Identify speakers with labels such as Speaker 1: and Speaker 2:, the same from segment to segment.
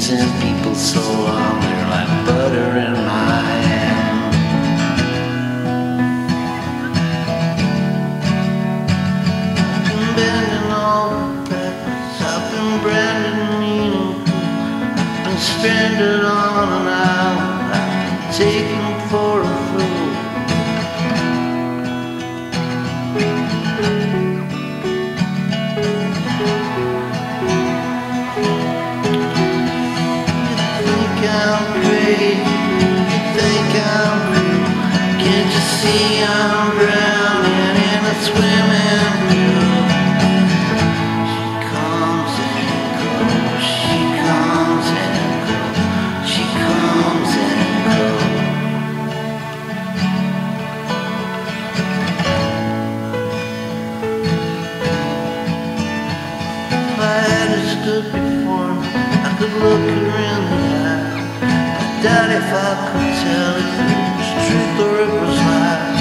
Speaker 1: seen people so long, they're like butter in my hand. Been bending all the backwards, I've been branded mean and cool. I've been stranded on an island, I've been taken for a fool. I'm crazy, you think I'm cruel. Can't you see I'm drowning in a swimming pool? She comes and goes, she comes and goes, she comes and goes. If I had her stood before me, I could look her in the eye. I doubt if I could tell if it was truth or it was lies.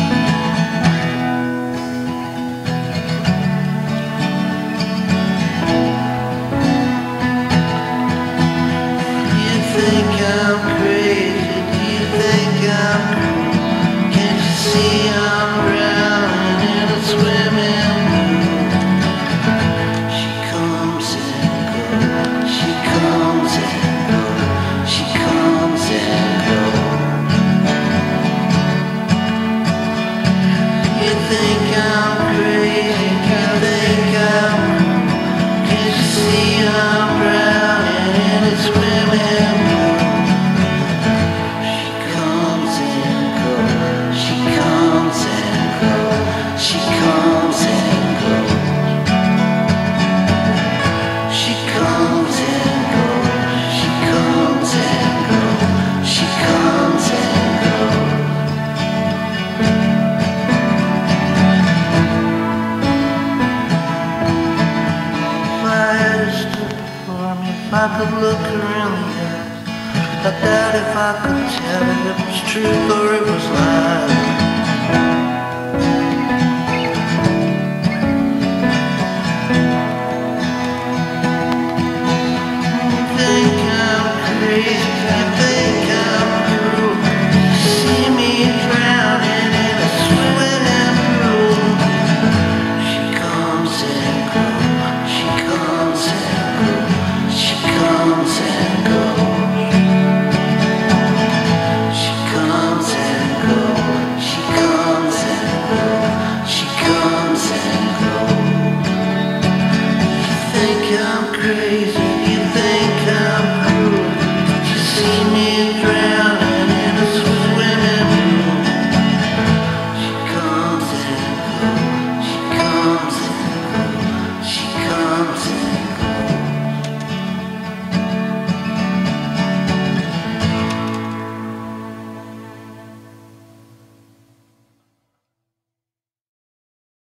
Speaker 1: Do you think I'm crazy? Do you think I'm cruel? Can't you see I'm drowning in a swimming pool? She comes and goes, she comes and goes, she comes and goes. You think I'm crazy, you think I'm cruel. Can't you see I'm drowning in a swimming pool? She comes and goes, she comes and goes, she comes and goes. She comes and goes, she comes and goes, she comes and goes. If I had her stood before me, if I could look her in the eyes, I doubt if I could tell if it was truth or it was lies.